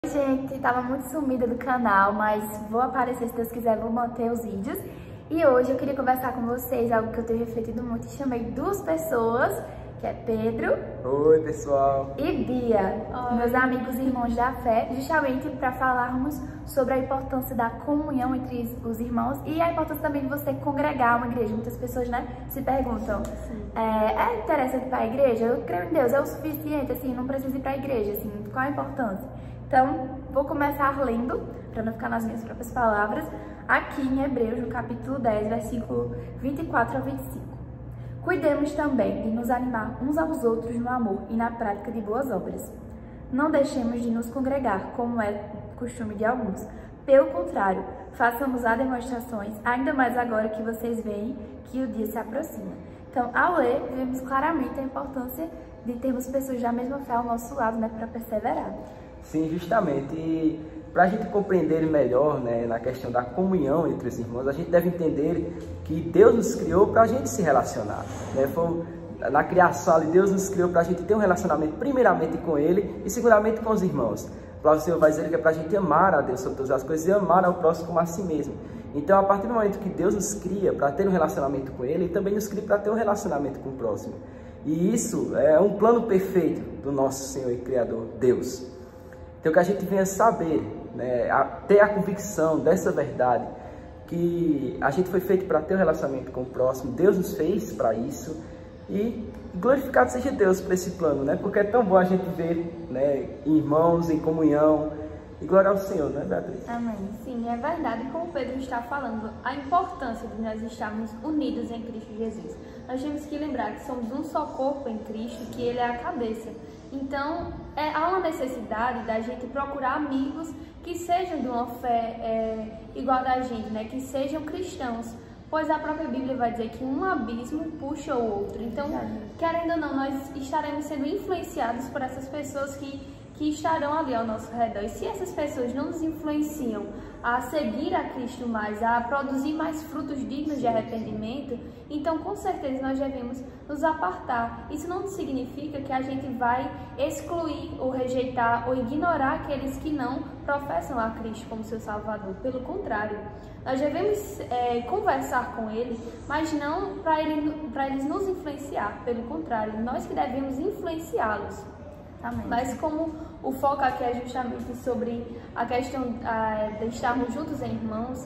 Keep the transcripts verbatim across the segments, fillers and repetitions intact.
Gente, tava muito sumida do canal, mas vou aparecer se Deus quiser, vou manter os vídeos. E hoje eu queria conversar com vocês, algo que eu tenho refletido muito, e chamei duas pessoas, que é Pedro. Oi, pessoal. E Bia, Oi. Meus amigos e irmãos da fé, justamente para falarmos sobre a importância da comunhão entre os irmãos e a importância também de você congregar uma igreja. Muitas pessoas, né, se perguntam, é, é interessante para a igreja? Eu creio em Deus, é o suficiente, assim, não preciso ir para a igreja, assim, qual a importância? Então, vou começar lendo, para não ficar nas minhas próprias palavras, aqui em Hebreus, no capítulo dez, versículo vinte e quatro a vinte e cinco. Cuidemos também de nos animar uns aos outros no amor e na prática de boas obras. Não deixemos de nos congregar, como é costume de alguns. Pelo contrário, façamos as demonstrações, ainda mais agora que vocês veem que o dia se aproxima. Então, ao ler, vemos claramente a importância de termos pessoas da mesma fé ao nosso lado, né, para perseverar. Sim, justamente. E para a gente compreender melhor, né, na questão da comunhão entre os irmãos, a gente deve entender que Deus nos criou para a gente se relacionar. Né? Foi, na criação ali, Deus nos criou para a gente ter um relacionamento primeiramente com Ele e seguramente com os irmãos. O Senhor vai dizer que é para a gente amar a Deus sobre todas as coisas e amar ao próximo como a si mesmo. Então, a partir do momento que Deus nos cria para ter um relacionamento com Ele, Ele também nos cria para ter um relacionamento com o próximo. E isso é um plano perfeito do nosso Senhor e Criador, Deus. Então, que a gente venha saber, né, a, ter a convicção dessa verdade, que a gente foi feito para ter um relacionamento com o próximo, Deus nos fez para isso, e glorificado seja Deus por esse plano, né? Porque é tão bom a gente ver, né, irmãos em comunhão, e glória ao Senhor, né, Beatriz? Amém. Sim, é verdade, como o Pedro está falando, a importância de nós estarmos unidos em Cristo Jesus. Nós temos que lembrar que somos um só corpo em Cristo, que Ele é a cabeça. Então, é, há uma necessidade da gente procurar amigos que sejam de uma fé é, igual da gente, né? Que sejam cristãos, pois a própria Bíblia vai dizer que um abismo puxa o outro. Então, querendo ou não, nós estaremos sendo influenciados por essas pessoas que, que estarão ali ao nosso redor. E se essas pessoas não nos influenciam a seguir a Cristo mais, a produzir mais frutos dignos de arrependimento, então com certeza nós devemos nos apartar. Isso não significa que a gente vai excluir ou rejeitar ou ignorar aqueles que não professam a Cristo como seu Salvador. Pelo contrário, nós devemos é, conversar com eles, mas não para ele, para eles nos influenciar. Pelo contrário, nós que devemos influenciá-los. Amém. Mas como o foco aqui é justamente sobre a questão a, de estarmos juntos em irmãos,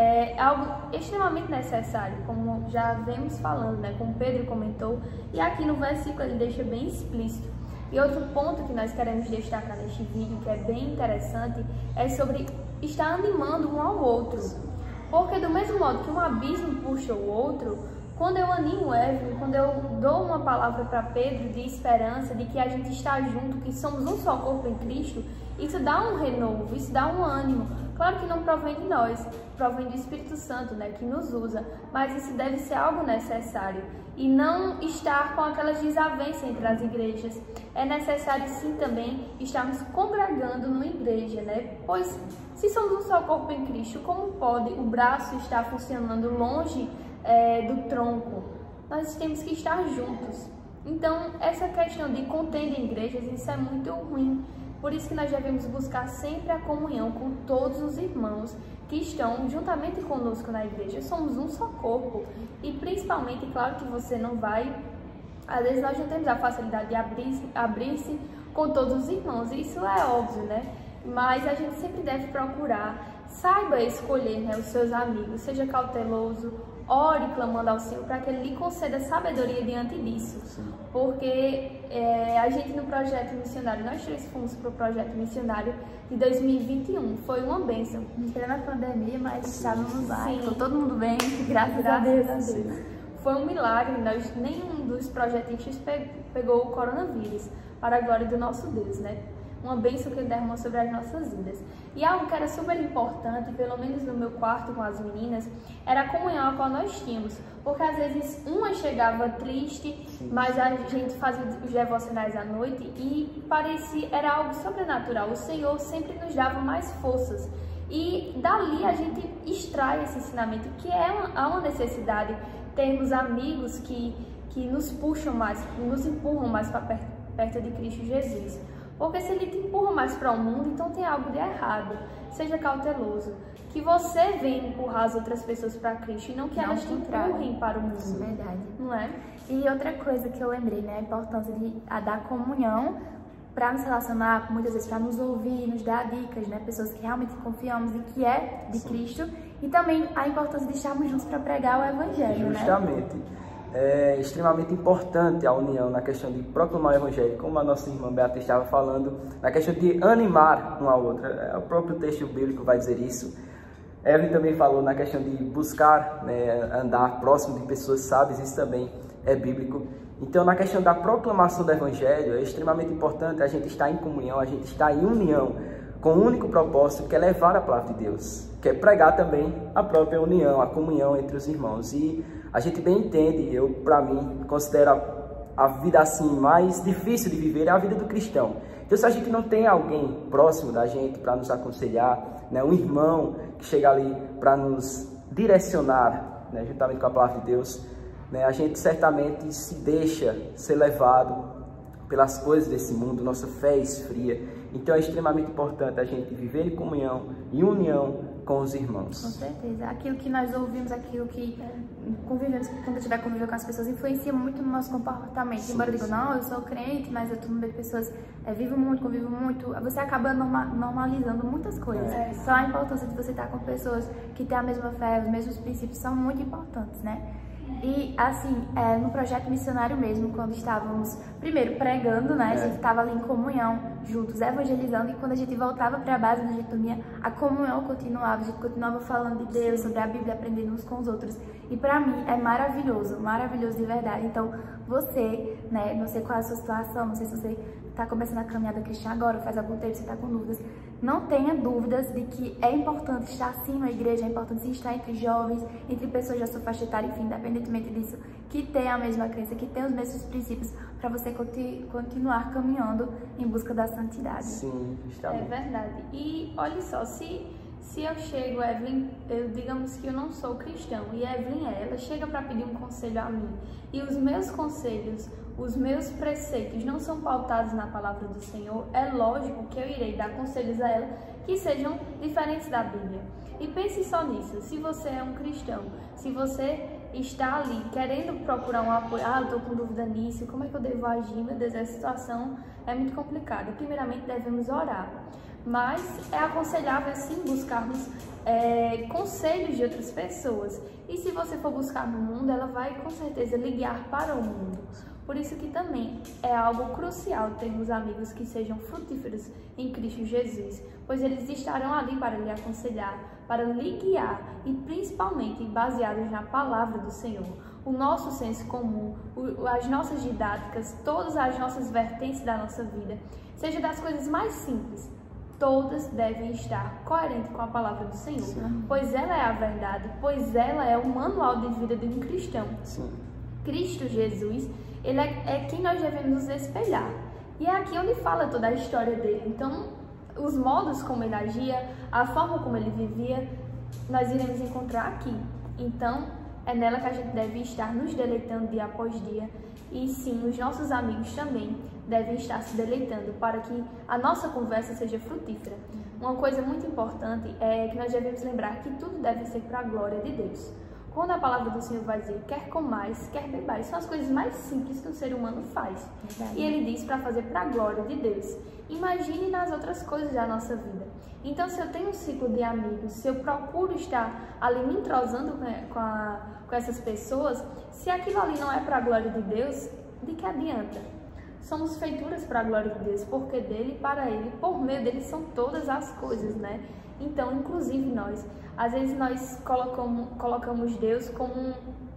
é algo extremamente necessário, como já vemos falando, né, como Pedro comentou, e aqui no versículo ele deixa bem explícito. E outro ponto que nós queremos destacar neste vídeo, que é bem interessante, é sobre estar animando um ao outro. Porque do mesmo modo que um abismo puxa o outro, quando eu animo o Evelyn, quando eu dou uma palavra para Pedro de esperança, de que a gente está junto, que somos um só corpo em Cristo, isso dá um renovo, isso dá um ânimo. Claro que não provém de nós, provém do Espírito Santo, né, que nos usa, mas isso deve ser algo necessário e não estar com aquelas desavenças entre as igrejas. É necessário sim também estarmos congregando numa igreja, né? Pois se somos um só corpo em Cristo, como pode o braço estar funcionando longe é, do tronco? Nós temos que estar juntos. Então, essa questão de contenda em igrejas, isso é muito ruim. Por isso que nós devemos buscar sempre a comunhão com todos os irmãos que estão juntamente conosco na igreja. Somos um só corpo e principalmente, claro que você não vai, às vezes nós não temos a facilidade de abrir-se abrir-se com todos os irmãos, isso é óbvio, né? Mas a gente sempre deve procurar, saiba escolher, né, os seus amigos, seja cauteloso, ore clamando ao Senhor para que Ele lhe conceda sabedoria diante disso. Sim. Porque é, a gente no projeto missionário, nós três fomos para o projeto missionário de dois mil e vinte e um, foi uma bênção. Em plena pandemia, mas estávamos lá, Sim. Ficou todo mundo bem, graças, graças a Deus. A Deus. Foi um milagre, nós, nenhum dos projetistas pegou o coronavírus, para a glória do nosso Deus, né? Uma bênção que Ele derramou sobre as nossas vidas. E algo que era super importante, pelo menos no meu quarto com as meninas, era a comunhão a qual nós tínhamos. Porque às vezes uma chegava triste, mas a gente fazia os devocionais à noite e parecia, era algo sobrenatural. O Senhor sempre nos dava mais forças. E dali a gente extrai esse ensinamento, que é uma, há uma necessidade termos amigos que, que nos puxam mais, nos empurram mais para perto, perto de Cristo Jesus. Porque se ele te empurra mais para o mundo, então tem algo de errado. Seja cauteloso. Que você venha empurrar as outras pessoas para Cristo e não que não elas te empurrem para o mundo. Isso, verdade. Não é? E outra coisa que eu lembrei, né? A importância de, a, da comunhão para nos relacionar, muitas vezes para nos ouvir, nos dar dicas, né? Pessoas que realmente confiamos e que é de Sim. Cristo. E também a importância de estarmos juntos para pregar o Evangelho, Justamente. né? É extremamente importante a união na questão de proclamar o Evangelho, como a nossa irmã Beatriz estava falando, na questão de animar um ao outro. O próprio texto bíblico vai dizer isso. Evelyn também falou na questão de buscar, né, andar próximo de pessoas sábias, isso também é bíblico. Então, na questão da proclamação do Evangelho, é extremamente importante a gente estar em comunhão, a gente estar em união, com o único propósito que é levar a palavra de Deus, que é pregar também a própria união, a comunhão entre os irmãos. E a gente bem entende, eu, para mim, considero a, a vida assim mais difícil de viver, é a vida do cristão. Então, se a gente não tem alguém próximo da gente para nos aconselhar, né, um irmão que chega ali para nos direcionar, né, juntamente com a palavra de Deus, né, a gente certamente se deixa ser levado pelas coisas desse mundo, nossa fé esfria. Então é extremamente importante a gente viver em comunhão e união com os irmãos. Com certeza. Aquilo que nós ouvimos, aquilo que convivemos, quando a gente vai conviver com as pessoas, influencia muito no nosso comportamento. Sim, Embora eu diga, não, eu sou crente, mas eu tô no meio de pessoas, é, vivo muito, convivo muito, você acaba norma normalizando muitas coisas. É. Só a importância de você estar com pessoas que têm a mesma fé, os mesmos princípios, são muito importantes, né? E, assim, é, no projeto missionário mesmo, quando estávamos, primeiro, pregando, né? É. A gente estava ali em comunhão, juntos, evangelizando. E quando a gente voltava para a base, onde a gente dormia, a comunhão continuava. A gente continuava falando de Deus, sobre a Bíblia, aprendendo uns com os outros. E para mim é maravilhoso, maravilhoso de verdade. Então, você, né? Não sei qual é a sua situação, não sei se você está começando a caminhada cristã agora, ou faz algum tempo, você está com dúvidas. Não tenha dúvidas de que é importante estar sim na igreja, é importante estar entre jovens, entre pessoas da sua faixa etária, enfim, independentemente disso, que tem a mesma crença, que tem os mesmos princípios, para você conti continuar caminhando em busca da santidade. Sim, está É verdade. E olha só, se, se eu chego, Evelyn, eu, digamos que eu não sou cristão, e Evelyn é, ela chega para pedir um conselho a mim, e os meus conselhos, os meus preceitos não são pautados na palavra do Senhor, é lógico que eu irei dar conselhos a ela que sejam diferentes da Bíblia. E pense só nisso, se você é um cristão, se você está ali querendo procurar um apoio, ah, eu estou com dúvida nisso, como é que eu devo agir, meu Deus, essa situação é muito complicada. Primeiramente devemos orar, mas é aconselhável sim buscarmos é, conselhos de outras pessoas. E se você for buscar no mundo, ela vai com certeza lhe guiar para o mundo. Por isso que também é algo crucial termos amigos que sejam frutíferos em Cristo Jesus, pois eles estarão ali para lhe aconselhar, para lhe guiar e principalmente baseados na palavra do Senhor. O nosso senso comum, as nossas didáticas, todas as nossas vertentes da nossa vida, seja das coisas mais simples, todas devem estar coerentes com a palavra do Senhor, Sim. pois ela é a verdade, pois ela é o manual de vida de um cristão. Sim. Cristo Jesus, ele é, é quem nós devemos nos espelhar. E é aqui onde fala toda a história dele. Então, os modos como ele agia, a forma como ele vivia, nós iremos encontrar aqui. Então, é nela que a gente deve estar nos deleitando dia após dia. E sim, os nossos amigos também devem estar se deleitando para que a nossa conversa seja frutífera. Uma coisa muito importante é que nós devemos lembrar que tudo deve ser para a glória de Deus. Quando a palavra do Senhor vai dizer, quer comais, quer bebais, são as coisas mais simples que o ser humano faz. Verdade. E ele diz para fazer para a glória de Deus. Imagine nas outras coisas da nossa vida. Então, se eu tenho um ciclo de amigos, se eu procuro estar ali me entrosando com, a, com essas pessoas, se aquilo ali não é para a glória de Deus, de que adianta? Somos feituras para a glória de Deus, porque dele, para ele, por meio dele são todas as coisas, né? Então, inclusive nós, às vezes nós colocamos, colocamos Deus como um,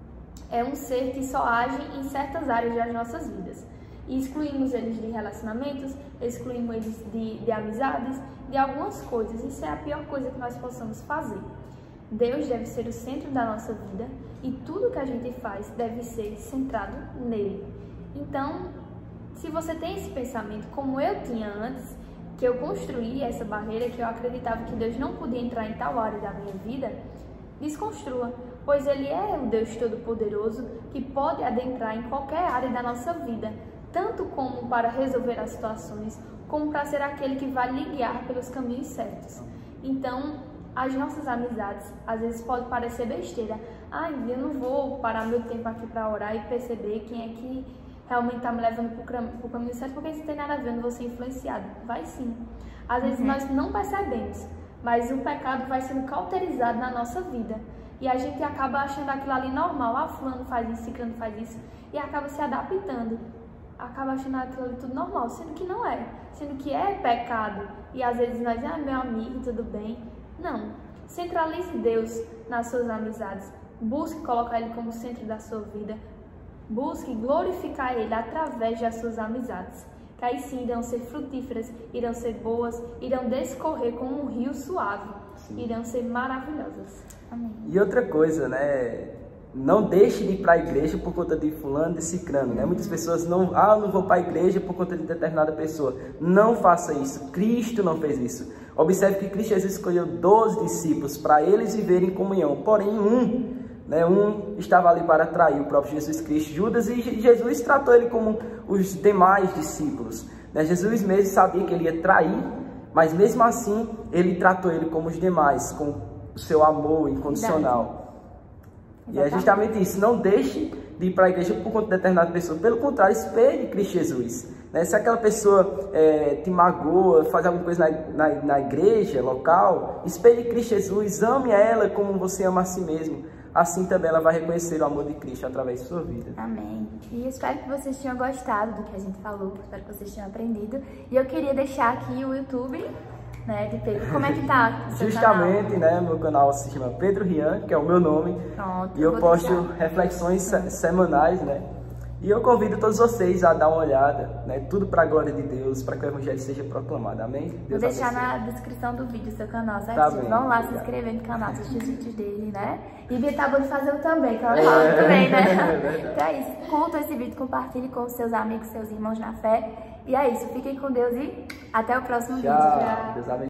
é um ser que só age em certas áreas das nossas vidas. E excluímos eles de relacionamentos, excluímos eles de, de amizades, de algumas coisas. Isso é a pior coisa que nós possamos fazer. Deus deve ser o centro da nossa vida e tudo que a gente faz deve ser centrado nele. Então, se você tem esse pensamento, como eu tinha antes, que eu construí essa barreira, que eu acreditava que Deus não podia entrar em tal área da minha vida, desconstrua, pois Ele é o Deus Todo-Poderoso que pode adentrar em qualquer área da nossa vida, tanto como para resolver as situações, como para ser aquele que vai lhe guiar pelos caminhos certos. Então, as nossas amizades, às vezes pode parecer besteira. Ai, eu não vou parar meu tempo aqui para orar e perceber quem é que realmente está me levando para o caminho certo, porque isso não tem nada a ver, eu não vou ser influenciado. Vai sim. Às vezes uhum. nós não percebemos, mas o pecado vai sendo cauterizado na nossa vida. E a gente acaba achando aquilo ali normal. Ah, fulano faz isso, ciclano faz isso. E acaba se adaptando. Acaba achando aquilo ali tudo normal, sendo que não é. Sendo que é pecado. E às vezes nós, ah, meu amigo, tudo bem. Não. Centralize Deus nas suas amizades. Busque colocar Ele como centro da sua vida. Busque glorificar Ele através das suas amizades. Que aí sim irão ser frutíferas, irão ser boas, irão descorrer como um rio suave. Sim. Irão ser maravilhosas. Amém. E outra coisa, né? Não deixe de ir para a igreja por conta de fulano, de ciclano, né? Muitas pessoas não, ah, eu não vou para a igreja por conta de determinada pessoa. Não faça isso. Cristo não fez isso. Observe que Cristo Jesus escolheu doze discípulos para eles viverem em comunhão. Porém, um, né? Um estava ali para trair o próprio Jesus Cristo, Judas, e Jesus tratou ele como os demais discípulos. Né? Jesus mesmo sabia que ele ia trair, mas mesmo assim ele tratou ele como os demais, com o seu amor incondicional. E é justamente isso, não deixe de ir para a igreja por conta de determinada pessoa. Pelo contrário, espelhe Cristo Jesus. Né? Se aquela pessoa é, te magoa, faz alguma coisa na, na, na igreja local, espelhe Cristo Jesus, ame ela como você ama a si mesmo. Assim também ela vai reconhecer o amor de Cristo através de sua vida. Amém. E espero que vocês tenham gostado do que a gente falou, espero que vocês tenham aprendido. E eu queria deixar aqui o YouTube, né, de Pedro. Como é que tá o seu Justamente, canal? né, meu canal se chama Pedro Rian, que é o meu nome. Pronto, e eu posto deixar. reflexões se semanais, né? E eu convido todos vocês a dar uma olhada, né? Tudo para a glória de Deus, para que o Evangelho seja proclamado. Amém? Deus Vou deixar abençoe. na descrição do vídeo o seu canal, certo? Tá bem, bem, Vão lá obrigado. se inscrever no canal, assistir os vídeos dele, né? E Bia tá bom de fazer também, que ela fala é, também, né? É então é isso. Curta esse vídeo, compartilhe com os seus amigos, seus irmãos na fé. E é isso. Fiquem com Deus e até o próximo Tchau. vídeo. Deus abençoe.